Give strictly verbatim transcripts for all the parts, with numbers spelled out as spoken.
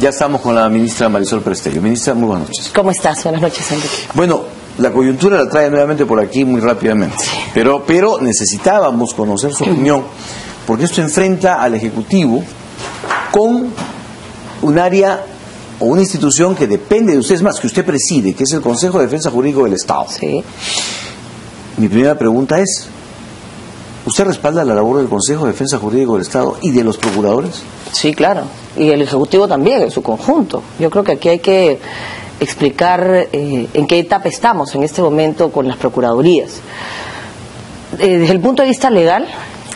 Ya estamos con la ministra Marisol Presterio. Ministra, muy buenas noches. ¿Cómo estás? Buenas noches, Enrique. Bueno, la coyuntura la trae nuevamente por aquí muy rápidamente, sí. pero, pero necesitábamos conocer su opinión, porque esto enfrenta al Ejecutivo con un área o una institución que depende de ustedes más, que usted preside, que es el Consejo de Defensa Jurídica del Estado. Sí. Mi primera pregunta es, ¿usted respalda la labor del Consejo de Defensa Jurídica del Estado y de los procuradores? Sí, claro. Y el Ejecutivo también, en su conjunto. Yo creo que aquí hay que explicar eh, en qué etapa estamos en este momento con las procuradurías. Eh, desde el punto de vista legal,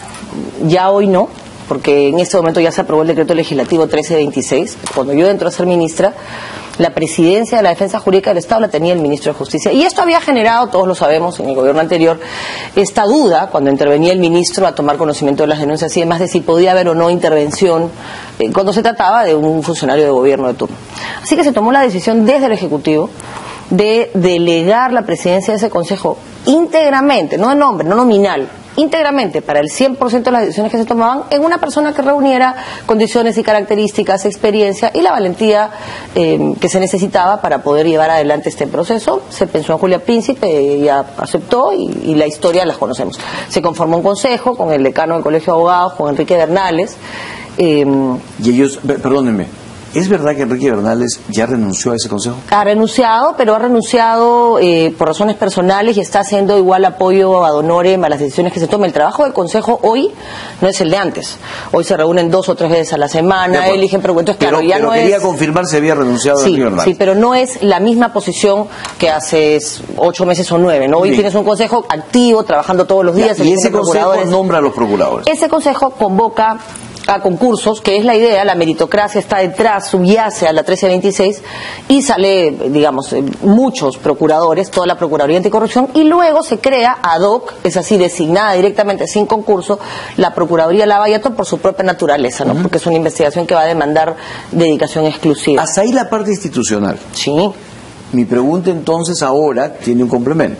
ya hoy no, porque en este momento ya se aprobó el decreto legislativo trece veintiséis. Cuando yo entro a ser ministra, la presidencia de la Defensa Jurídica del Estado la tenía el ministro de Justicia. Y esto había generado, todos lo sabemos, en el gobierno anterior, esta duda, cuando intervenía el ministro a tomar conocimiento de las denuncias y demás, de si podía haber o no intervención eh, cuando se trataba de un funcionario de gobierno de turno. Así que se tomó la decisión desde el Ejecutivo de delegar la presidencia de ese consejo íntegramente, no de nombre, no nominal, íntegramente para el cien por ciento de las decisiones que se tomaban en una persona que reuniera condiciones y características, experiencia y la valentía eh, que se necesitaba para poder llevar adelante este proceso. Se pensó en Julia Príncipe, ella aceptó y, y la historia la conocemos. Se conformó un consejo con el decano del Colegio de Abogados, con Enrique Bernales. Eh, y ellos, perdónenme, ¿es verdad que Enrique Bernales ya renunció a ese consejo? Ha renunciado, pero ha renunciado eh, por razones personales y está haciendo igual apoyo ad honorem a las decisiones que se tomen. El trabajo del consejo hoy no es el de antes. Hoy se reúnen dos o tres veces a la semana, eligen preguntas. Pero, claro, ya pero no quería es... confirmar si había renunciado sí, Enrique Bernales. Sí, pero no es la misma posición que hace ocho meses o nueve, ¿no? Hoy sí. Tienes un consejo activo, trabajando todos los días. Ya, y ese consejo nombra a los procuradores. Ese consejo convoca a concursos, que es la idea, la meritocracia está detrás, subyace a la trece veintiséis y sale, digamos, muchos procuradores, toda la Procuraduría Anticorrupción, y luego se crea ad hoc, es así, designada directamente sin concurso, la Procuraduría Lavallato por su propia naturaleza, ¿no? Uh-huh. Porque es una investigación que va a demandar dedicación exclusiva. Hasta ahí la parte institucional. Sí. Mi pregunta entonces ahora tiene un complemento.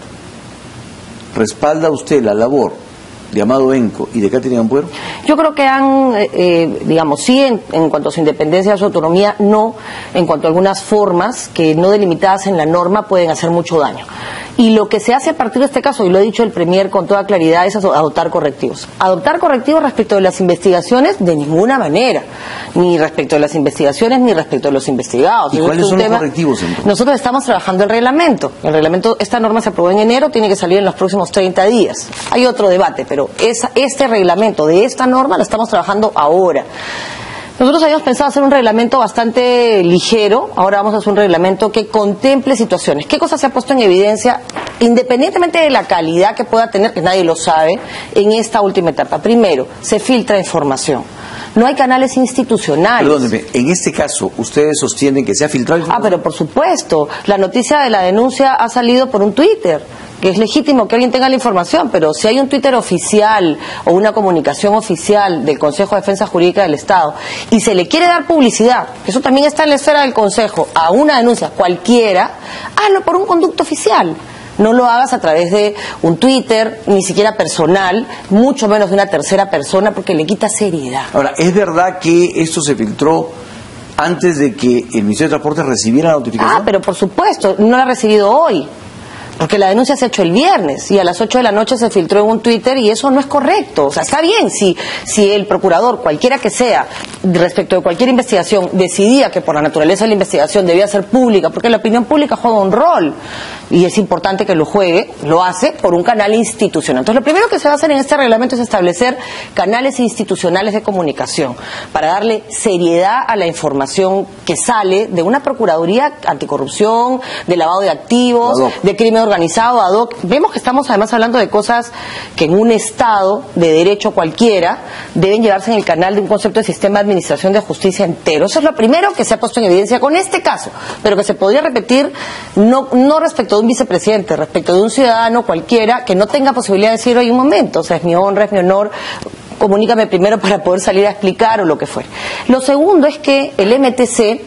¿Respalda usted la labor de Amado Benco y de Catherine Ampuero? Yo creo que han, eh, digamos, sí, en, en cuanto a su independencia, a su autonomía, no, en cuanto a algunas formas que no delimitadas en la norma pueden hacer mucho daño. Y lo que se hace a partir de este caso, y lo ha dicho el Premier con toda claridad, es adoptar correctivos. Adoptar correctivos respecto de las investigaciones, de ninguna manera. Ni respecto de las investigaciones, ni respecto de los investigados. ¿Y cuáles son los correctivos, entonces? Nosotros estamos trabajando el reglamento. El reglamento, esta norma se aprobó en enero, tiene que salir en los próximos treinta días. Hay otro debate, pero esa, este reglamento de esta norma lo estamos trabajando ahora. Nosotros habíamos pensado hacer un reglamento bastante ligero, ahora vamos a hacer un reglamento que contemple situaciones. ¿Qué cosa se ha puesto en evidencia, independientemente de la calidad que pueda tener, que nadie lo sabe, en esta última etapa? Primero, se filtra información. No hay canales institucionales. Perdóneme, en este caso, ¿ustedes sostienen que se ha filtrado información? Ah, pero por supuesto. La noticia de la denuncia ha salido por un Twitter, que es legítimo que alguien tenga la información, pero si hay un Twitter oficial o una comunicación oficial del Consejo de Defensa Jurídica del Estado y se le quiere dar publicidad, que eso también está en la esfera del Consejo, a una denuncia cualquiera, hazlo por un conducto oficial. No lo hagas a través de un Twitter, ni siquiera personal, mucho menos de una tercera persona, porque le quita seriedad. Ahora, ¿es verdad que esto se filtró antes de que el Ministerio de Transportes recibiera la notificación? Ah, pero por supuesto, no la ha recibido hoy. Porque la denuncia se ha hecho el viernes y a las ocho de la noche se filtró en un Twitter y eso no es correcto. O sea, está bien si, si el procurador, cualquiera que sea, respecto de cualquier investigación, decidía que por la naturaleza de la investigación debía ser pública, porque la opinión pública juega un rol y es importante que lo juegue, lo hace por un canal institucional. Entonces, lo primero que se va a hacer en este reglamento es establecer canales institucionales de comunicación para darle seriedad a la información que sale de una Procuraduría Anticorrupción, de lavado de activos, de crimen organizado, ad hoc. Vemos que estamos además hablando de cosas que en un Estado de derecho cualquiera deben llevarse en el canal de un concepto de sistema de administración de justicia entero. Eso es lo primero que se ha puesto en evidencia con este caso, pero que se podría repetir no, no respecto de un vicepresidente, respecto de un ciudadano cualquiera que no tenga posibilidad de decir hoy un momento, o sea, es mi honra, es mi honor, comunícame primero para poder salir a explicar o lo que fuera. Lo segundo es que el M T C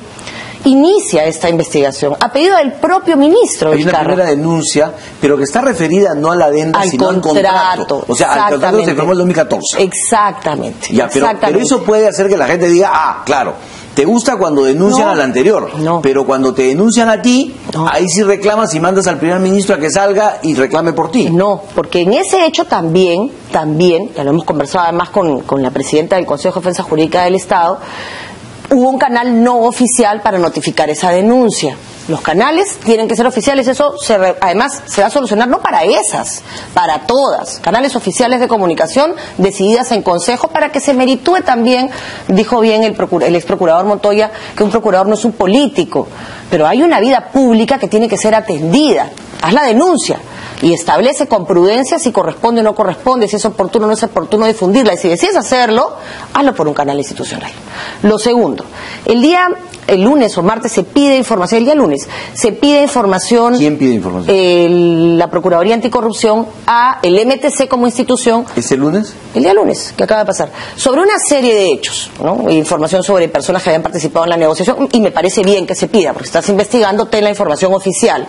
inicia esta investigación a pedido del propio ministro. Hay una primera denuncia, pero que está referida no a la adenda, al sino contrato, al contrato. O sea, al contrato que se firmó en el dos mil catorce. Exactamente. Ya, pero, exactamente. pero eso puede hacer que la gente diga, ah, claro, Te gusta cuando denuncian No. al anterior, No. pero cuando te denuncian a ti, No. ahí sí reclamas y mandas al primer ministro a que salga y reclame por ti. No, porque en ese hecho también, también, ya lo hemos conversado además con, con la presidenta del Consejo de Defensa Jurídica del Estado, hubo un canal no oficial para notificar esa denuncia. Los canales tienen que ser oficiales, eso se re, además se va a solucionar no para esas, para todas. Canales oficiales de comunicación decididas en consejo para que se meritúe también, dijo bien el, procura, el ex procurador Montoya, que un procurador no es un político, pero hay una vida pública que tiene que ser atendida. Haz la denuncia y establece con prudencia si corresponde o no corresponde, si es oportuno o no es oportuno difundirla. Y si decides hacerlo, hazlo por un canal institucional. Lo segundo, el día, el lunes o martes se pide información, el día lunes, se pide información... ¿Quién pide información? El, la Procuraduría Anticorrupción a el M T C como institución. ¿Este lunes? El día lunes, que acaba de pasar, sobre una serie de hechos, ¿no? Información sobre personas que habían participado en la negociación, y me parece bien que se pida, porque estás investigando, ten la información oficial.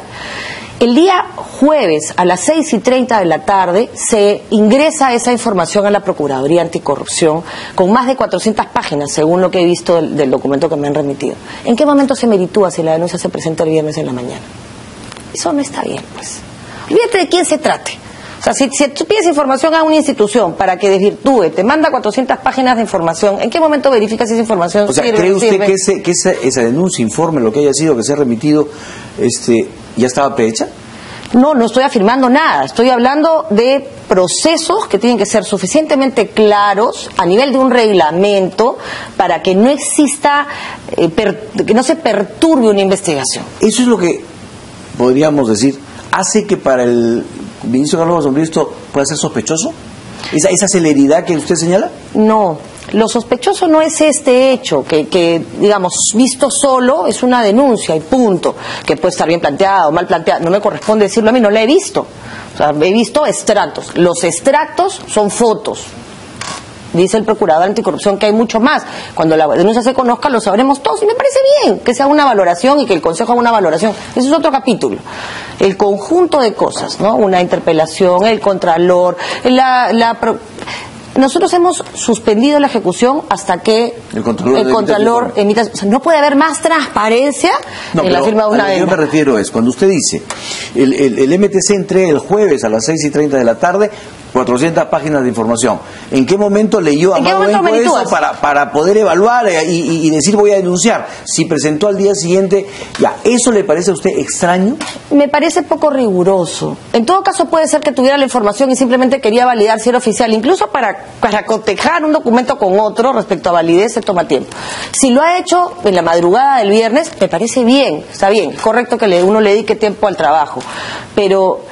El día jueves a las seis y treinta de la tarde se ingresa esa información a la Procuraduría Anticorrupción con más de cuatrocientas páginas, según lo que he visto del, del documento que me han remitido. ¿En qué momento se meritúa si la denuncia se presenta el viernes en la mañana? Eso no está bien, pues. Olvídate de quién se trate. O sea, si, si tú pides información a una institución para que desvirtúe, te manda cuatrocientas páginas de información, ¿en qué momento verificas si esa información O sea, sirve? ¿cree usted sirve? que, ese, que esa, esa denuncia, informe, lo que haya sido, que se ha remitido, este, ya estaba prehecha? No, no estoy afirmando nada. Estoy hablando de procesos que tienen que ser suficientemente claros a nivel de un reglamento para que no exista, eh, per, que no se perturbe una investigación. Eso es lo que podríamos decir, hace que para el ministro Carlos Basombrío esto pueda ser sospechoso. ¿Esa, esa celeridad que usted señala? No, lo sospechoso no es este hecho, que, que, digamos, visto solo es una denuncia y punto, que puede estar bien planteada o mal planteada, no me corresponde decirlo a mí, no la he visto. O sea, he visto extractos. Los extractos son fotos. Dice el procurador anticorrupción que hay mucho más. Cuando la denuncia se conozca lo sabremos todos y me parece bien que se haga una valoración y que el Consejo haga una valoración. Ese es otro capítulo. El conjunto de cosas, ¿no? Una interpelación, el contralor, la... la pro... Nosotros hemos suspendido la ejecución hasta que el Contralor, el contralor emita... O sea, no puede haber más transparencia no, en la firma de una a lo que yo adenda. me refiero es, cuando usted dice, el, el, el M T C entrega el jueves a las seis y treinta de la tarde cuatrocientas páginas de información. ¿En qué momento leyó a ¿En qué Amado momento Benco eso meritúas? para, para poder evaluar y, y, y decir voy a denunciar? Si presentó al día siguiente, ya, ¿eso le parece a usted extraño? Me parece poco riguroso. En todo caso puede ser que tuviera la información y simplemente quería validar si era oficial. Incluso para, para cotejar un documento con otro respecto a validez se toma tiempo. Si lo ha hecho en la madrugada del viernes, me parece bien, está bien, es correcto que le, uno le dedique tiempo al trabajo. Pero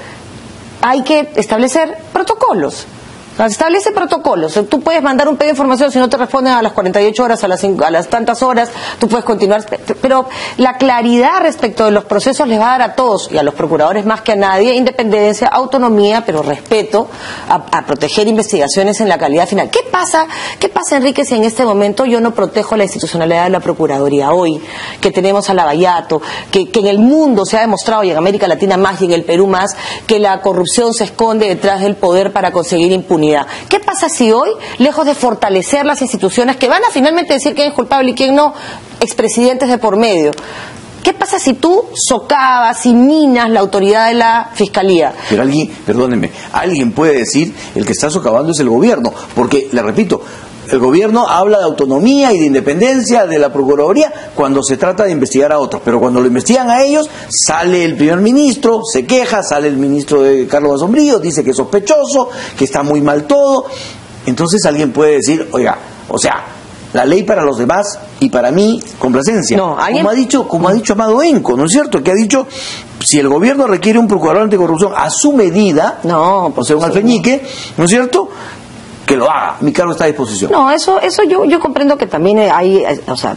hay que establecer protocolos. Establece protocolos. Tú puedes mandar un pedido de información si no te responden a las cuarenta y ocho horas, a las, a las tantas horas, tú puedes continuar. Pero la claridad respecto de los procesos les va a dar a todos, y a los procuradores más que a nadie, independencia, autonomía, pero respeto a, a proteger investigaciones en la calidad final. ¿Qué pasa, qué pasa, Enrique, si en este momento yo no protejo la institucionalidad de la Procuraduría? Hoy, que tenemos a Lavallato, que, que en el mundo se ha demostrado, y en América Latina más, y en el Perú más, que la corrupción se esconde detrás del poder para conseguir impunidad. ¿Qué pasa si hoy, lejos de fortalecer las instituciones que van a finalmente decir quién es culpable y quién no, expresidentes de por medio? ¿Qué pasa si tú socavas y minas la autoridad de la Fiscalía? Pero alguien, perdónenme, alguien puede decir el que está socavando es el gobierno, porque, le repito, el gobierno habla de autonomía y de independencia de la Procuraduría cuando se trata de investigar a otros, pero cuando lo investigan a ellos, sale el primer ministro, se queja, sale el ministro de Carlos Basombrío, dice que es sospechoso, que está muy mal todo. Entonces alguien puede decir, oiga, o sea, la ley para los demás y para mí, complacencia. No, ¿alguien? Como ha dicho, como ha dicho Amado Benco, ¿no es cierto? Que ha dicho, si el gobierno requiere un procurador anticorrupción a su medida, no, o sea, un sí, alfeñique, ¿no es cierto?, que lo haga, mi cargo está a disposición. No, eso, eso yo, yo comprendo que también hay, o sea,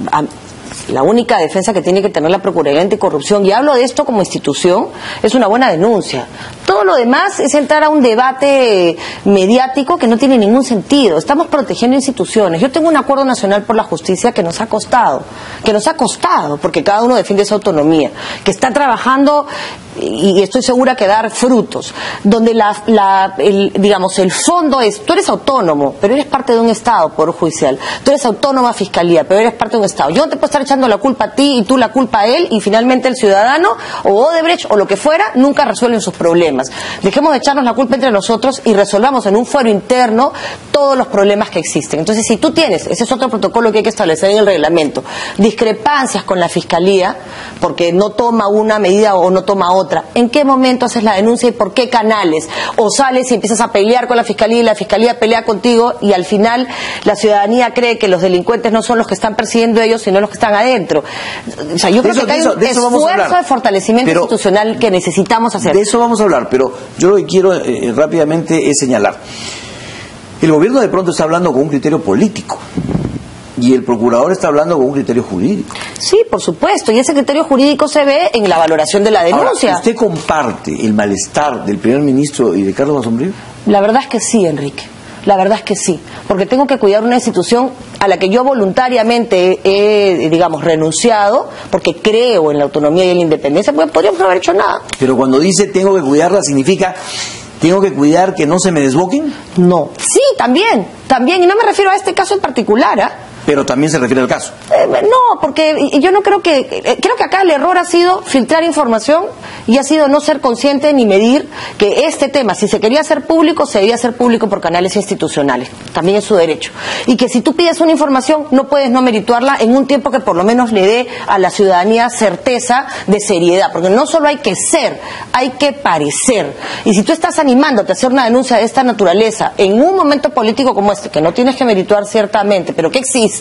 la única defensa que tiene que tener la Procuraduría Anticorrupción, y hablo de esto como institución, es una buena denuncia. Todo lo demás es entrar a un debate mediático que no tiene ningún sentido. Estamos protegiendo instituciones. Yo tengo un acuerdo nacional por la justicia que nos ha costado, que nos ha costado, porque cada uno defiende su autonomía, que está trabajando y estoy segura que dar frutos, donde la, la el, digamos, el fondo es, tú eres autónomo, pero eres parte de un Estado, Poder Judicial, tú eres autónoma Fiscalía, pero eres parte de un Estado. Yo no te puedo estar echando la culpa a ti y tú la culpa a él, y finalmente el ciudadano, o Odebrecht, o lo que fuera, nunca resuelven sus problemas. Dejemos de echarnos la culpa entre nosotros y resolvamos en un fuero interno todos los problemas que existen. Entonces, si tú tienes, ese es otro protocolo que hay que establecer en el reglamento, discrepancias con la Fiscalía, porque no toma una medida o no toma otra, ¿en qué momento haces la denuncia y por qué canales? O sales y empiezas a pelear con la Fiscalía y la Fiscalía pelea contigo, y al final la ciudadanía cree que los delincuentes no son los que están persiguiendo ellos, sino los que están adentro. O sea, yo creo eso, que hay eso, un de esfuerzo de fortalecimiento pero, institucional que necesitamos hacer. De eso vamos a hablar, pero yo lo que quiero eh, rápidamente es señalar. El gobierno de pronto está hablando con un criterio político y el procurador está hablando con un criterio jurídico. Sí, por supuesto, y ese criterio jurídico se ve en la valoración de la denuncia. Ahora, ¿usted comparte el malestar del primer ministro y de Carlos Basombrío? La verdad es que sí, Enrique. La verdad es que sí, porque tengo que cuidar una institución a la que yo voluntariamente he, digamos, renunciado, porque creo en la autonomía y en la independencia, pues podríamos no haber hecho nada. Pero cuando dice tengo que cuidarla, ¿significa tengo que cuidar que no se me desboquen? No. Sí, también, también, y no me refiero a este caso en particular, ¿ah? ¿eh? Pero también se refiere al caso. Eh, no, porque yo no creo que... Eh, creo que acá el error ha sido filtrar información y ha sido no ser consciente ni medir que este tema, si se quería hacer público, se debía hacer público por canales institucionales. También es su derecho. Y que si tú pides una información, no puedes no merituarla en un tiempo que por lo menos le dé a la ciudadanía certeza de seriedad. Porque no solo hay que ser, hay que parecer. Y si tú estás animándote a hacer una denuncia de esta naturaleza en un momento político como este, que no tienes que merituar ciertamente, pero que existe,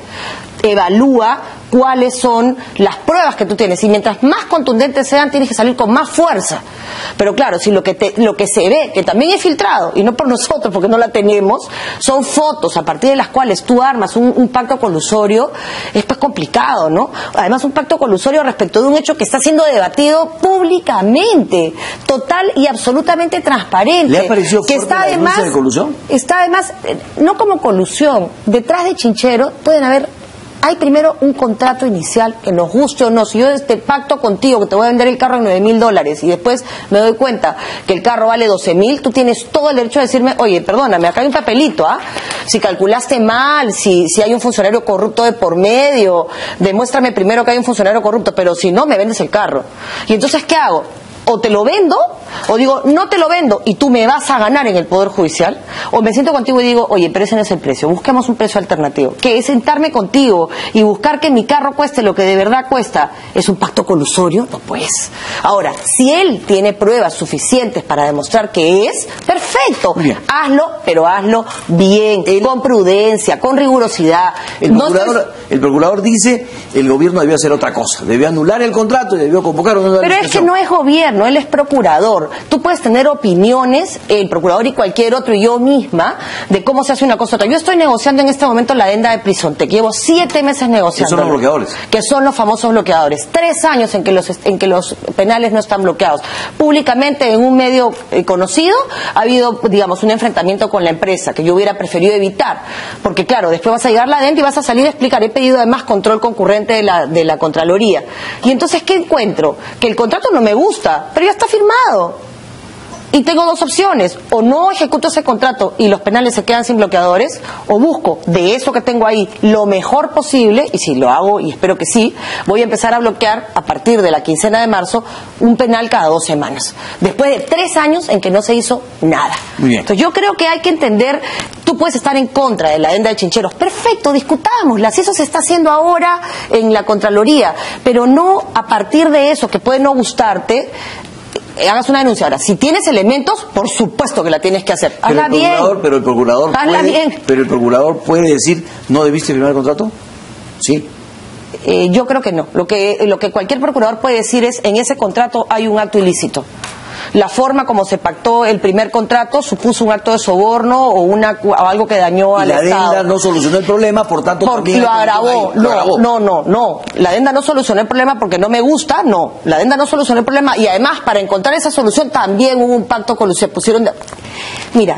evalúa cuáles son las pruebas que tú tienes, y mientras más contundentes sean, tienes que salir con más fuerza. Pero claro, si lo que te, lo que se ve, que también es filtrado, y no por nosotros porque no la tenemos, son fotos a partir de las cuales tú armas un, un pacto colusorio, es pues complicado, ¿no? Además, un pacto colusorio respecto de un hecho que está siendo debatido públicamente, total y absolutamente transparente. ¿Le ha parecido que fuerte está la denuncia además, de colusión? Está además, eh, no como colusión, detrás de Chinchero pueden haber... Hay primero un contrato inicial, que nos guste o no. Si yo este pacto contigo que te voy a vender el carro en nueve mil dólares y después me doy cuenta que el carro vale doce mil, tú tienes todo el derecho de decirme, oye, perdóname, acá hay un papelito, ¿ah? Si calculaste mal, si, si hay un funcionario corrupto de por medio, demuéstrame primero que hay un funcionario corrupto, pero si no, me vendes el carro. Y entonces, ¿qué hago? O te lo vendo, o digo, no te lo vendo y tú me vas a ganar en el Poder Judicial, o me siento contigo y digo, oye, pero ese no es el precio, busquemos un precio alternativo. Que es sentarme contigo y buscar que mi carro cueste lo que de verdad cuesta. ¿Es un pacto colusorio? No, pues. Ahora, si él tiene pruebas suficientes para demostrar que es, perfecto, bien. Hazlo, pero hazlo bien, el, con prudencia, con rigurosidad. El procurador, no estoy... el procurador dice, el gobierno debió hacer otra cosa, debió anular el contrato y debió convocar una nueva Pero es que no es gobierno. No, él es procurador. Tú puedes tener opiniones, el procurador y cualquier otro, y yo misma, de cómo se hace una cosa u otra. Yo estoy negociando en este momento la adenda de Prisontec. Llevo siete meses negociando. ¿Qué son los bloqueadores? Que son los famosos bloqueadores. Tres años en que los en que los penales no están bloqueados. Públicamente, en un medio eh, conocido, ha habido, digamos, un enfrentamiento con la empresa que yo hubiera preferido evitar. Porque, claro, después vas a llegar la adenda y vas a salir a explicar. He pedido además control concurrente de la, de la Contraloría. Y entonces, ¿qué encuentro? Que el contrato no me gusta, pero ya está firmado. Y tengo dos opciones: o no ejecuto ese contrato y los penales se quedan sin bloqueadores, o busco de eso que tengo ahí lo mejor posible, y si lo hago, y espero que sí, voy a empezar a bloquear a partir de la quincena de marzo un penal cada dos semanas, después de tres años en que no se hizo nada. Muy bien. Entonces yo creo que hay que entender, tú puedes estar en contra de la adenda de Chincheros, perfecto, discutámosla, si eso se está haciendo ahora en la Contraloría, pero no a partir de eso que puede no gustarte, hagas una denuncia. Ahora, si tienes elementos, por supuesto que la tienes que hacer. Hazla bien. Pero el procurador Hazla puede, bien. Pero el procurador puede decir, ¿no debiste firmar el contrato? Sí. Eh, yo creo que no. Lo que, lo que cualquier procurador puede decir es, en ese contrato hay un acto ilícito. La forma como se pactó el primer contrato supuso un acto de soborno o, una, o algo que dañó al Estado. La adenda no solucionó el problema, por tanto porque también lo agravó. Lo no, agravó. no, no, no. La adenda no solucionó el problema porque no me gusta, no. La adenda no solucionó el problema y además para encontrar esa solución también hubo un pacto con los se pusieron de... Mira,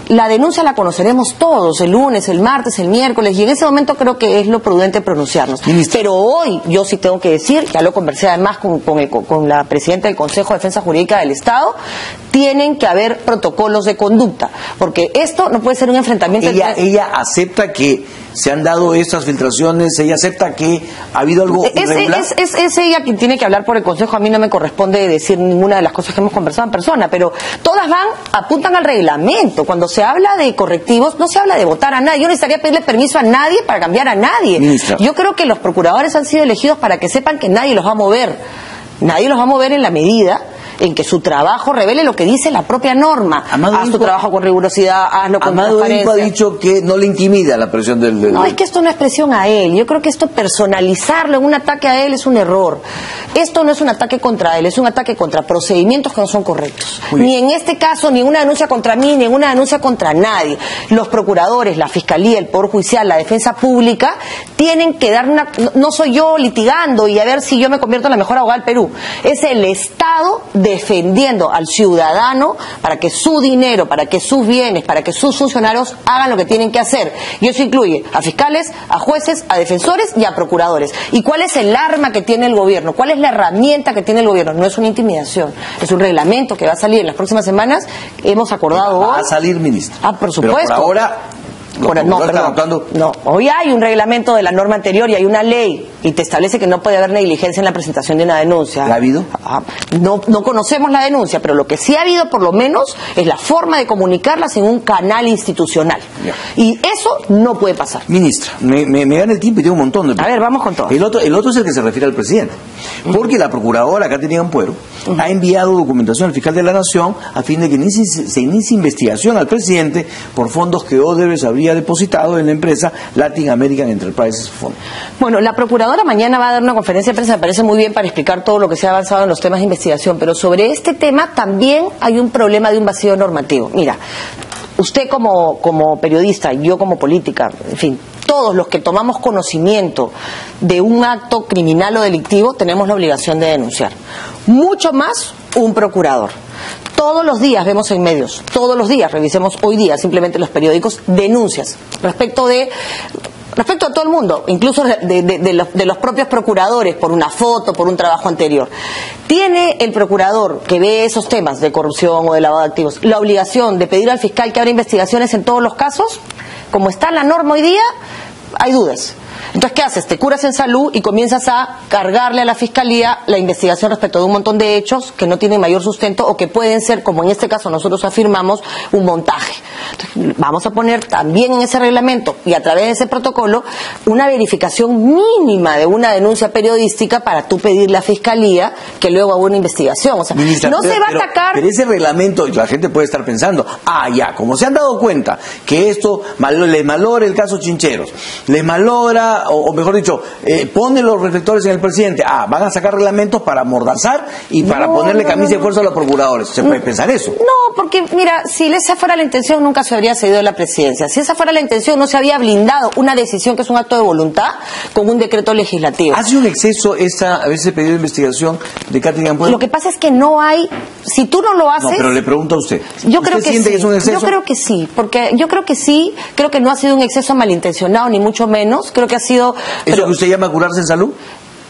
La denuncia la conoceremos todos, el lunes, el martes, el miércoles, y en ese momento creo que es lo prudente pronunciarnos. Ministra. Pero hoy yo sí tengo que decir, ya lo conversé además con, con, el, con la presidenta del Consejo de Defensa Jurídica del Estado, tienen que haber protocolos de conducta, porque esto no puede ser un enfrentamiento. Ella, entre... ella acepta que se han dado estas filtraciones, ella acepta que ha habido algo es, irregular. Es, es, es ella quien tiene que hablar por el Consejo, a mí no me corresponde decir ninguna de las cosas que hemos conversado en persona, pero todas van, apuntan al reglamento. Cuando se habla de correctivos, no se habla de votar a nadie. Yo no necesitaría pedirle permiso a nadie para cambiar a nadie. Ministra. Yo creo que los procuradores han sido elegidos para que sepan que nadie los va a mover. Nadie los va a mover en la medida en que su trabajo revele lo que dice la propia norma. Amado Haz tu Inco, trabajo con rigurosidad, hazlo con Amado transparencia. Inco ha dicho que no le intimida la presión del... del... No, es que esto no es presión a él. Yo creo que esto personalizarlo en un ataque a él es un error. Esto no es un ataque contra él, es un ataque contra procedimientos que no son correctos. Ni en este caso, ni una denuncia contra mí, ni una denuncia contra nadie. Los procuradores, la Fiscalía, el Poder Judicial, la Defensa Pública, tienen que dar una... No, no soy yo litigando y a ver si yo me convierto en la mejor abogada del Perú. Es el Estado defendiendo al ciudadano para que su dinero, para que sus bienes, para que sus funcionarios hagan lo que tienen que hacer. Y eso incluye a fiscales, a jueces, a defensores y a procuradores. ¿Y cuál es el arma que tiene el gobierno? ¿Cuál es la herramienta que tiene el gobierno? No es una intimidación, es un reglamento que va a salir en las próximas semanas. Hemos acordado Va hoy. a salir, ministro. Ah, por supuesto. Pero por ahora... Por, no, perdón, votando... no, hoy hay un reglamento de la norma anterior y hay una ley y te establece que no puede haber negligencia en la presentación de una denuncia. ¿La ha habido? Ah, no, no conocemos la denuncia, pero lo que sí ha habido por lo menos es la forma de comunicarlas en un canal institucional. Ya. Y eso no puede pasar. Ministra, me, me, me gana el tiempo y tengo un montón de... A ver, vamos con todo. El otro, el otro es el que se refiere al presidente. Porque la procuradora, Katherine Ampuero, uh-huh. ha enviado documentación al fiscal de la Nación a fin de que inicie, se inicie investigación al presidente por fondos que Odebrecht habría depositado en la empresa Latin American Enterprises Fund. Bueno, la procuradora mañana va a dar una conferencia de prensa, me parece muy bien para explicar todo lo que se ha avanzado en los temas de investigación, pero sobre este tema también hay un problema de un vacío normativo. Mira, usted como, como periodista, yo como política, en fin, todos los que tomamos conocimiento de un acto criminal o delictivo tenemos la obligación de denunciar. Mucho más un procurador. Todos los días vemos en medios, todos los días, revisemos hoy día simplemente los periódicos, denuncias respecto de... respecto a todo el mundo, incluso de, de, de, los, de los propios procuradores, por una foto, por un trabajo anterior. ¿Tiene el procurador que ve esos temas de corrupción o de lavado de activos la obligación de pedir al fiscal que abra investigaciones en todos los casos? Como está la norma hoy día, hay dudas. Entonces, ¿qué haces? Te curas en salud y comienzas a cargarle a la Fiscalía la investigación respecto de un montón de hechos que no tienen mayor sustento o que pueden ser, como en este caso nosotros afirmamos, un montaje. Entonces, vamos a poner también en ese reglamento y a través de ese protocolo una verificación mínima de una denuncia periodística para tú pedirle a Fiscalía que luego haga una investigación. O sea, Ministra, no pero, se va pero, a atacar... Pero ese reglamento, la gente puede estar pensando, ah, ya, como se han dado cuenta que esto mal, les malora el caso Chincheros, les malora... O, o mejor dicho, eh, pone los reflectores en el presidente. Ah, van a sacar reglamentos para amordazar y para no, ponerle no, camisa no, de fuerza a los procuradores. ¿Se puede pensar eso? No, porque mira, si esa fuera la intención nunca se habría cedido la presidencia. Si esa fuera la intención no se había blindado una decisión que es un acto de voluntad con un decreto legislativo. ¿Ha sido un exceso esta, a veces pedido de investigación de Katherine Ampuero? Lo que pasa es que no hay, si tú no lo haces... No, pero le pregunto a usted. Yo ¿Usted creo que siente sí. que es un exceso? Yo creo que sí, porque yo creo que sí, creo que no ha sido un exceso malintencionado ni mucho menos, creo que ha sido... ¿Eso pero, que usted llama curarse en salud?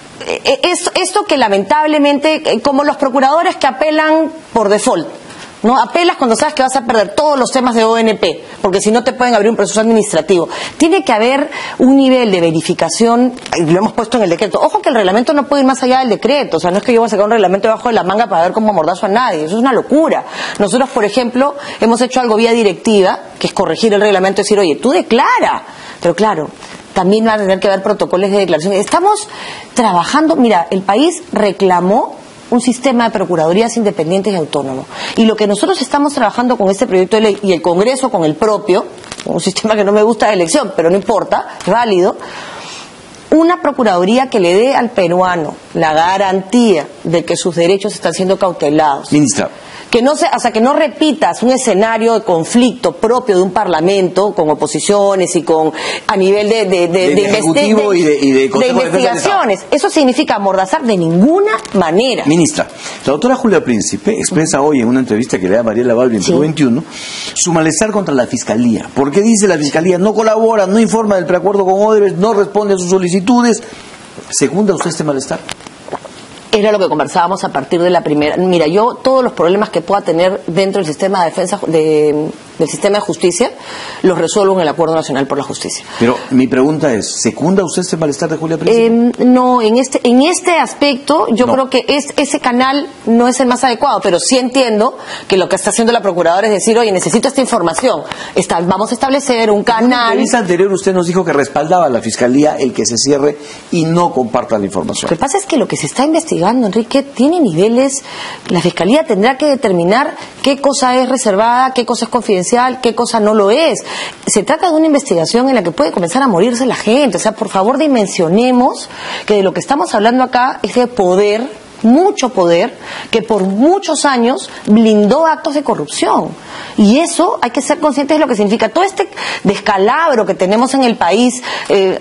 Es, esto que lamentablemente, como los procuradores que apelan por default, ¿no? Apelas cuando sabes que vas a perder todos los temas de O N P, porque si no te pueden abrir un proceso administrativo. Tiene que haber un nivel de verificación, y lo hemos puesto en el decreto. Ojo que el reglamento no puede ir más allá del decreto, o sea, no es que yo voy a sacar un reglamento debajo de la manga para ver cómo amordazo a nadie, eso es una locura. Nosotros, por ejemplo, hemos hecho algo vía directiva, que es corregir el reglamento y decir, oye, tú declara, pero claro, también va a tener que haber protocolos de declaración. Estamos trabajando, mira, el país reclamó un sistema de procuradurías independientes y autónomos. Y lo que nosotros estamos trabajando con este proyecto de ley y el Congreso con el propio, un sistema que no me gusta de elección, pero no importa, es válido, una procuraduría que le dé al peruano la garantía de que sus derechos están siendo cautelados. Ministra. Que no se, o sea, que no repitas un escenario de conflicto propio de un parlamento con oposiciones y con a nivel de, de, de, de, de, de, ejecutivo de, y de, y de, de investigaciones. Eso significa amordazar de ninguna manera. Ministra, la doctora Julia Príncipe expresa hoy en una entrevista que le da Mariela Balbi en Perú veintiuno su malestar contra la Fiscalía. Porque dice la Fiscalía no colabora, no informa del preacuerdo con Odebrecht, no responde a sus solicitudes. ¿Secunda usted este malestar? Era lo que conversábamos a partir de la primera. Mira, yo todos los problemas que pueda tener dentro del sistema de defensa de, del sistema de justicia los resuelvo en el Acuerdo Nacional por la Justicia. Pero mi pregunta es, ¿secunda usted este malestar de Julia Príncipe? Eh, no, en este en este aspecto yo no. creo que es, ese canal no es el más adecuado, pero sí entiendo que lo que está haciendo la Procuradora es decir, oye, necesito esta información. Está, vamos a establecer un canal. En la entrevista anterior usted nos dijo que respaldaba a la Fiscalía el que se cierre y no comparta la información. Lo que pasa es que lo que se está investigando, Enrique, tiene niveles. La Fiscalía tendrá que determinar qué cosa es reservada, qué cosa es confidencial, qué cosa no lo es. Se trata de una investigación en la que puede comenzar a morirse la gente. O sea, por favor, dimensionemos que de lo que estamos hablando acá es de poder, mucho poder, que por muchos años blindó actos de corrupción. Y eso hay que ser conscientes de lo que significa. Todo este descalabro que tenemos en el país, eh,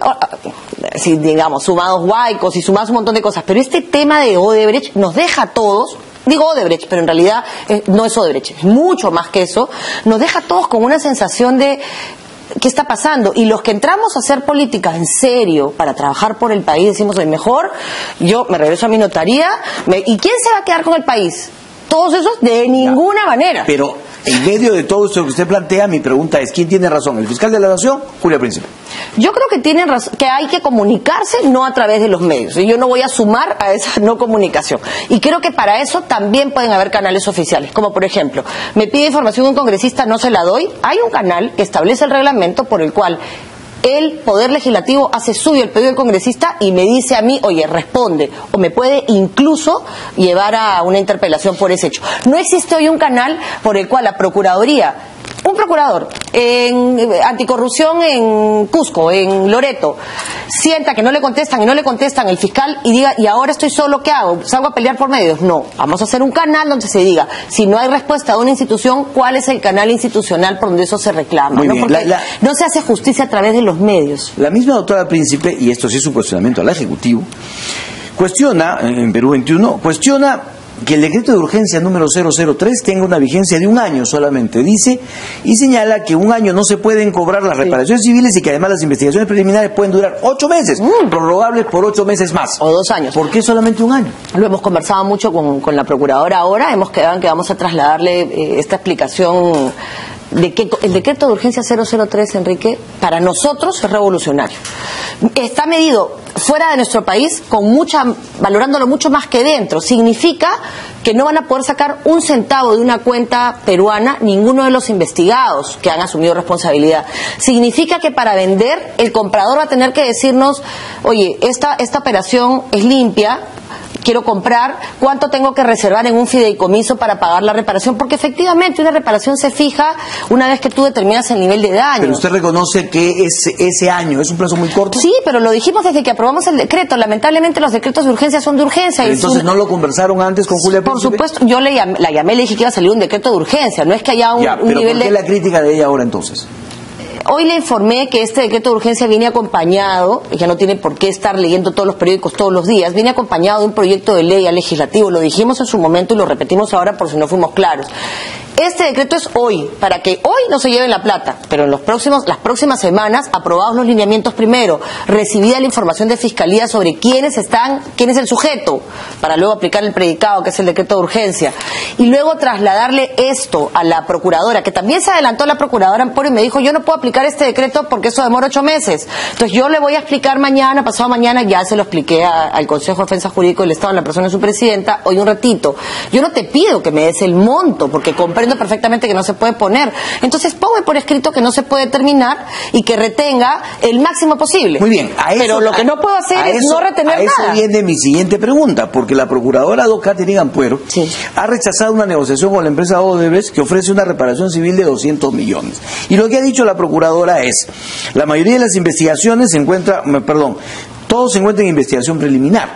si digamos, sumados huaicos y sumados un montón de cosas, pero este tema de Odebrecht nos deja a todos, digo Odebrecht, pero en realidad eh, no es Odebrecht, es mucho más que eso, nos deja a todos con una sensación de ¿qué está pasando? Y los que entramos a hacer política en serio para trabajar por el país decimos, oye, mejor yo me regreso a mi notaría, me, ¿y quién se va a quedar con el país? Todos esos de ninguna ya, manera. Pero en medio de todo esto que usted plantea, mi pregunta es, ¿quién tiene razón? ¿El fiscal de la Nación? Julia Príncipe. Yo creo que tienen razón, que hay que comunicarse no a través de los medios. Y yo no voy a sumar a esa no comunicación. Y creo que para eso también pueden haber canales oficiales. Como por ejemplo, me pide información un congresista, no se la doy. Hay un canal que establece el reglamento por el cual el Poder Legislativo hace suyo el pedido del congresista y me dice a mí, oye, responde, o me puede incluso llevar a una interpelación por ese hecho. No existe hoy un canal por el cual la Procuraduría, un procurador en anticorrupción en Cusco, en Loreto, sienta que no le contestan y no le contestan el fiscal y diga, y ahora estoy solo, ¿qué hago? ¿Salgo a pelear por medios? No, vamos a hacer un canal donde se diga, si no hay respuesta de una institución, ¿cuál es el canal institucional por donde eso se reclama? Muy ¿no? bien. Porque la, la... no se hace justicia a través de los medios. La misma doctora Príncipe, y esto sí es un cuestionamiento al Ejecutivo, cuestiona, en Perú veintiuno, cuestiona que el decreto de urgencia número cero cero tres tenga una vigencia de un año solamente, dice, y señala que un año no se pueden cobrar las reparaciones sí. civiles y que además las investigaciones preliminares pueden durar ocho meses, mm. prorrogables por ocho meses más. O dos años. ¿Por qué solamente un año? Lo hemos conversado mucho con, con la Procuradora ahora, hemos quedado en que vamos a trasladarle eh, esta explicación de que el decreto de urgencia cero cero tres, Enrique, para nosotros es revolucionario. Está medido fuera de nuestro país, con mucha, valorándolo mucho más que dentro. Significa que no van a poder sacar un centavo de una cuenta peruana ninguno de los investigados que han asumido responsabilidad. Significa que para vender, el comprador va a tener que decirnos, oye, esta, esta operación es limpia, quiero comprar, ¿cuánto tengo que reservar en un fideicomiso para pagar la reparación? Porque efectivamente una reparación se fija una vez que tú determinas el nivel de daño. Pero usted reconoce que ese, ese año es un plazo muy corto. Sí, pero lo dijimos desde que aprobamos el decreto. Lamentablemente los decretos de urgencia son de urgencia. Pero entonces una... no lo conversaron antes con Julia Príncipe. Por supuesto, yo le llamé, la llamé y le dije que iba a salir un decreto de urgencia. No es que haya un, ya, un pero nivel ¿por qué de... la crítica de ella ahora entonces? Hoy le informé que este decreto de urgencia viene acompañado, y ya no tiene por qué estar leyendo todos los periódicos todos los días, viene acompañado de un proyecto de ley al legislativo. Lo dijimos en su momento y lo repetimos ahora por si no fuimos claros. Este decreto es hoy, para que hoy no se lleven la plata, pero en los próximos, las próximas semanas, aprobados los lineamientos primero, recibida la información de Fiscalía sobre quiénes están, quién es el sujeto, para luego aplicar el predicado, que es el decreto de urgencia, y luego trasladarle esto a la Procuradora, que también se adelantó la Procuradora Emporio y me dijo, yo no puedo aplicar este decreto porque eso demora ocho meses. Entonces yo le voy a explicar mañana, pasado mañana, ya se lo expliqué a, al Consejo de Defensa Jurídica del Estado, en la persona de su presidenta, hoy un ratito. Yo no te pido que me des el monto, porque compré perfectamente que no se puede poner. Entonces ponme por escrito que no se puede terminar y que retenga el máximo posible. Muy bien. A eso, pero lo que no puedo hacer es eso, no retener a eso nada. viene mi siguiente pregunta, porque la procuradora do Katherine Ampuero sí. ha rechazado una negociación con la empresa Odebrecht que ofrece una reparación civil de doscientos millones. Y lo que ha dicho la procuradora es, la mayoría de las investigaciones se encuentra, perdón, todo se encuentra en investigación preliminar.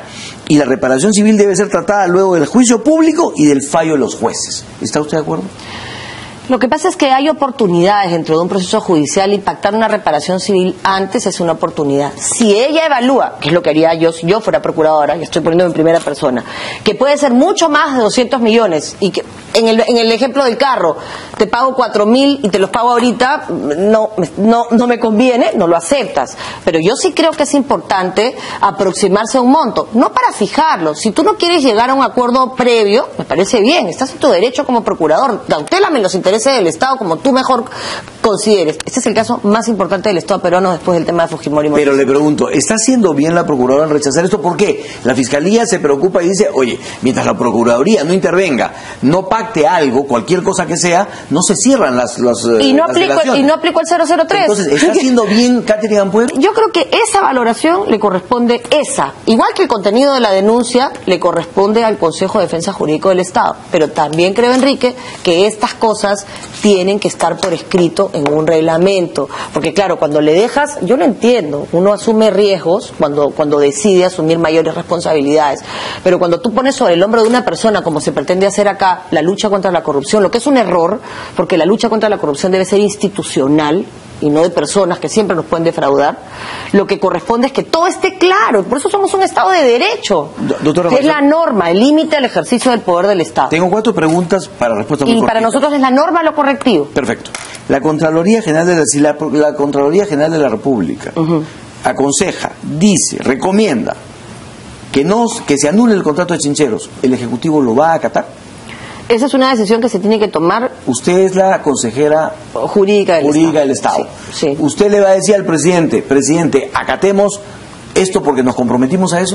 y la reparación civil debe ser tratada luego del juicio público y del fallo de los jueces. ¿Está usted de acuerdo? Lo que pasa es que hay oportunidades dentro de un proceso judicial y pactar una reparación civil antes es una oportunidad. Si ella evalúa, que es lo que haría yo si yo fuera procuradora, y estoy poniendo en primera persona, que puede ser mucho más de doscientos millones y que en el, en el ejemplo del carro te pago cuatro mil y te los pago ahorita, no, no, no me conviene, no lo aceptas. Pero yo sí creo que es importante aproximarse a un monto, no para fijarlo. Si tú no quieres llegar a un acuerdo previo, me parece bien, estás en tu derecho como procurador, cautélame los intereses del Estado como tú mejor consideres. Este es el caso más importante del Estado peruano después del tema de Fujimori. Pero le pregunto, ¿está haciendo bien la Procuradora en rechazar esto? ¿Por qué? La Fiscalía se preocupa y dice, oye, mientras la Procuraduría no intervenga, no pacte algo, cualquier cosa que sea, no se cierran las, las y no las aplico y no aplico el cero cero tres. Entonces, ¿está haciendo bien Katherine Ampuero? Yo creo que esa valoración le corresponde esa, igual que el contenido de la denuncia le corresponde al Consejo de Defensa Jurídico del Estado, pero también creo, Enrique, que estas cosas tienen que estar por escrito en un reglamento, porque claro, cuando le dejas, yo lo entiendo, uno asume riesgos cuando, cuando decide asumir mayores responsabilidades, pero cuando tú pones sobre el hombro de una persona, como se pretende hacer acá, la lucha contra la corrupción, lo que es un error, porque la lucha contra la corrupción debe ser institucional y no de personas que siempre nos pueden defraudar, lo que corresponde es que todo esté claro, por eso somos un Estado de derecho, Doctora, que es la norma, el límite al ejercicio del poder del Estado. Tengo cuatro preguntas para respuesta muy Y para cortita. nosotros es la norma lo correctivo. Perfecto. La Contraloría General de la, si la, la Contraloría General de la República uh-huh. aconseja, dice, recomienda que no que se anule el contrato de Chincheros, ¿el Ejecutivo lo va a acatar? Esa es una decisión que se tiene que tomar. Usted es la consejera jurídica del jurídica Estado. Del Estado. Sí, sí. Usted le va a decir al presidente, presidente, acatemos esto porque nos comprometimos a eso.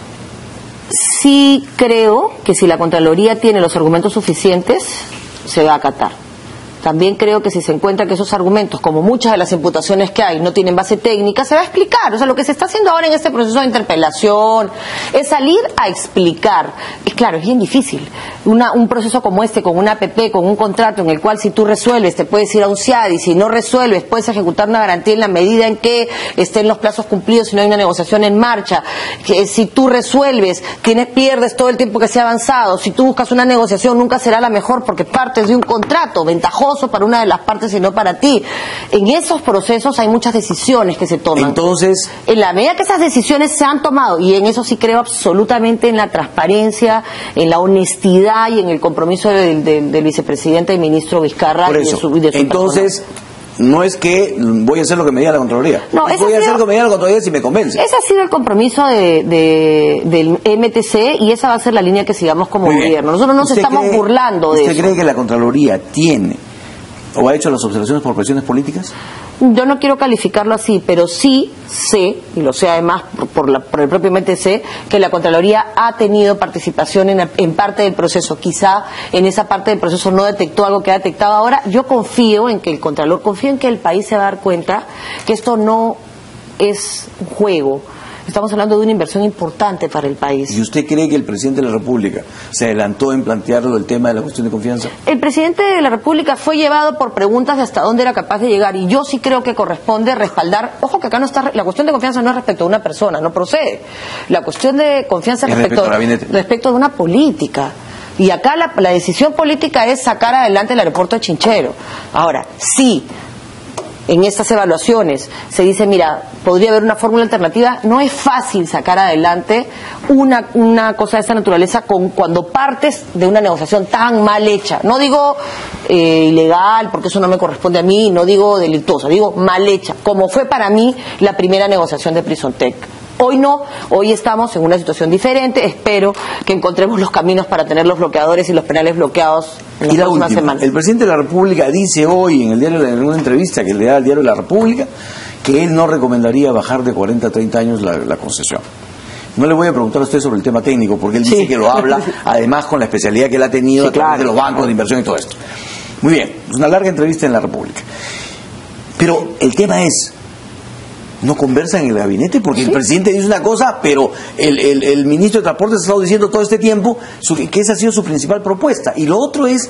Sí creo que si la Contraloría tiene los argumentos suficientes, se va a acatar. También creo que si se encuentra que esos argumentos, como muchas de las imputaciones que hay, no tienen base técnica, se va a explicar. O sea, lo que se está haciendo ahora en este proceso de interpelación es salir a explicar. Y claro, es bien difícil. Una, un proceso como este, con una A P P, con un contrato en el cual si tú resuelves te puedes ir a un C I A D y si no resuelves puedes ejecutar una garantía en la medida en que estén los plazos cumplidos y no hay una negociación en marcha. Que si tú resuelves, tienes, pierdes todo el tiempo que se ha avanzado. Si tú buscas una negociación nunca será la mejor porque partes de un contrato ventajoso para una de las partes y no para ti. En esos procesos hay muchas decisiones que se toman. Entonces, en la medida que esas decisiones se han tomado, y en eso sí creo absolutamente en la transparencia, en la honestidad y en el compromiso del, del, del vicepresidente y ministro Vizcarra. Por eso, y de su, y de su entonces persona. No es que voy a hacer lo que me diga la Contraloría. No, voy a sido, hacer lo que me diga la Contraloría si me convence. Ese ha sido el compromiso de, de, del M T C y esa va a ser la línea que sigamos como gobierno. Nosotros no nos estamos cree, burlando de eso. ¿Usted cree que la Contraloría tiene o ha hecho las observaciones por presiones políticas? Yo no quiero calificarlo así, pero sí sé, y lo sé además por, por, la, por el propio M T C, que la Contraloría ha tenido participación en, en parte del proceso. Quizá en esa parte del proceso no detectó algo que ha detectado ahora. Yo confío en que el Contralor, confío en que el país se va a dar cuenta que esto no es un juego. Estamos hablando de una inversión importante para el país. ¿Y usted cree que el presidente de la República se adelantó en plantearlo el tema de la cuestión de confianza? El presidente de la República fue llevado por preguntas de hasta dónde era capaz de llegar y yo sí creo que corresponde respaldar. Ojo que acá no está, la cuestión de confianza no es respecto a una persona, no procede. La cuestión de confianza es respecto, respecto, respecto de una política. Y acá la, la decisión política es sacar adelante el aeropuerto de Chinchero. Ahora, sí. En estas evaluaciones se dice, mira, podría haber una fórmula alternativa. No es fácil sacar adelante una, una cosa de esta naturaleza con, cuando partes de una negociación tan mal hecha. No digo eh, ilegal, porque eso no me corresponde a mí, no digo delictuosa, digo mal hecha, como fue para mí la primera negociación de Prisontec. Hoy no, hoy estamos en una situación diferente, espero que encontremos los caminos para tener los bloqueadores y los penales bloqueados en las y la próximas última, semanas. El presidente de la República dice hoy en el diario, en una entrevista que le da al diario La República, que él no recomendaría bajar de cuarenta a treinta años la, la concesión. No le voy a preguntar a usted sobre el tema técnico, porque él dice sí. que lo habla, además con la especialidad que él ha tenido sí, a través claro. de los bancos de inversión y todo esto. Muy bien, es una larga entrevista en La República. Pero el tema es, ¿no conversan en el gabinete? Porque sí. el presidente dice una cosa, pero el, el, el ministro de Transportes ha estado diciendo todo este tiempo su, que esa ha sido su principal propuesta. Y lo otro es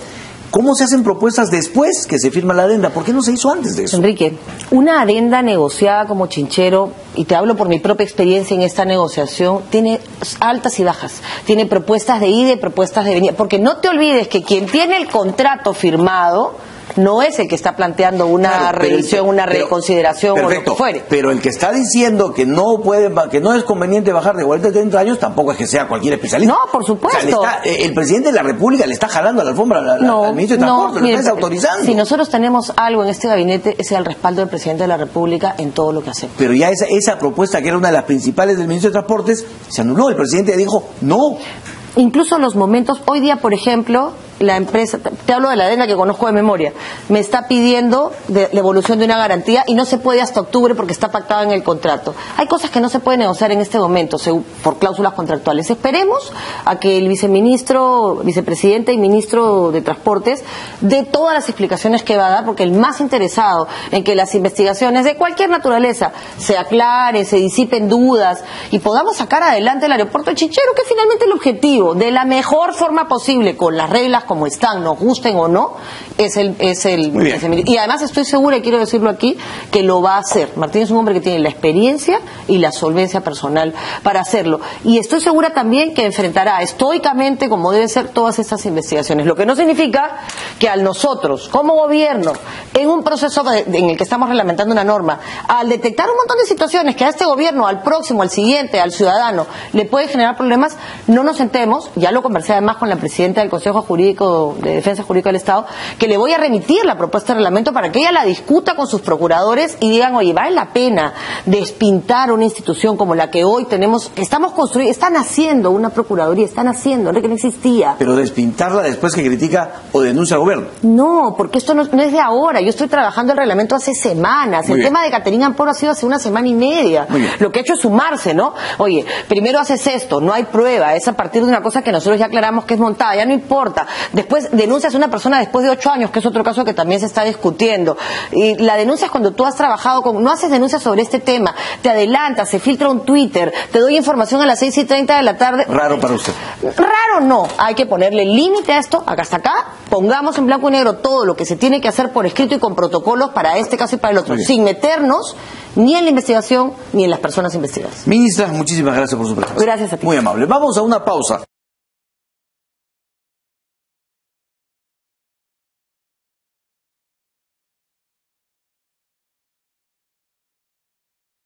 ¿Cómo se hacen propuestas después que se firma la adenda? ¿Por qué no se hizo antes de eso? Enrique, una adenda negociada como chinchero, y te hablo por mi propia experiencia en esta negociación, tiene altas y bajas, tiene propuestas de ida y propuestas de venida, porque no te olvides que quien tiene el contrato firmado no es el que está planteando una Claro, revisión, el, una pero, reconsideración perfecto, o lo que fuere. Pero el que está diciendo que no puede, que no es conveniente bajar de cuarenta a treinta años, tampoco es que sea cualquier especialista. No, por supuesto. O sea, le está, el presidente de la República le está jalando a la alfombra al, no, al ministro de Transporte, no, lo mire, está autorizando. Si nosotros tenemos algo en este gabinete, es el respaldo del presidente de la República en todo lo que hacemos. Pero ya esa, esa propuesta, que era una de las principales del ministro de Transportes, se anuló. El presidente dijo no. Incluso los momentos, hoy día, por ejemplo, la empresa, te hablo de la adenda que conozco de memoria, me está pidiendo de, la evolución de una garantía y no se puede hasta octubre porque está pactada en el contrato. Hay cosas que no se pueden negociar en este momento según, por cláusulas contractuales. Esperemos a que el viceministro, vicepresidente y ministro de Transportes dé todas las explicaciones que va a dar, porque el más interesado en que las investigaciones de cualquier naturaleza se aclaren, se disipen dudas y podamos sacar adelante el aeropuerto de Chinchero, que es finalmente el objetivo, de la mejor forma posible, con las reglas como están, nos gusten o no, es el, es el, es el, y además estoy segura, y quiero decirlo aquí, que lo va a hacer. Martín es un hombre que tiene la experiencia y la solvencia personal para hacerlo, y estoy segura también que enfrentará estoicamente, como deben ser, todas estas investigaciones, lo que no significa que al nosotros, como gobierno, en un proceso de, en el que estamos reglamentando una norma, al detectar un montón de situaciones que a este gobierno, al próximo, al siguiente, al ciudadano, le puede generar problemas, no nos sentemos. Ya lo conversé además con la presidenta del Consejo Jurídico de Defensa Jurídica del Estado, que le voy a remitir la propuesta de reglamento para que ella la discuta con sus procuradores y digan, oye, vale la pena despintar una institución como la que hoy tenemos, estamos construyendo, están haciendo una procuraduría, están haciendo, no que no existía. Pero despintarla después que critica o denuncia al gobierno. No, porque esto no, no es de ahora, yo estoy trabajando el reglamento hace semanas, Muy el bien. tema de Caterina Amporo ha sido hace una semana y media, lo que ha hecho es sumarse, ¿no? Oye, primero haces esto, no hay prueba, es a partir de una cosa que nosotros ya aclaramos que es montada, ya no importa. Después denuncias a una persona después de ocho años, que es otro caso que también se está discutiendo. Y la denuncia es cuando tú has trabajado con, no haces denuncias sobre este tema, te adelantas, se filtra un Twitter, te doy información a las seis y treinta de la tarde. Raro para usted. Raro no, hay que ponerle límite a esto, acá hasta acá, pongamos en blanco y negro todo lo que se tiene que hacer por escrito y con protocolos para este caso y para el otro, sin meternos ni en la investigación ni en las personas investigadas. Ministra, muchísimas gracias por su presencia. Gracias a ti. Muy amable. Vamos a una pausa.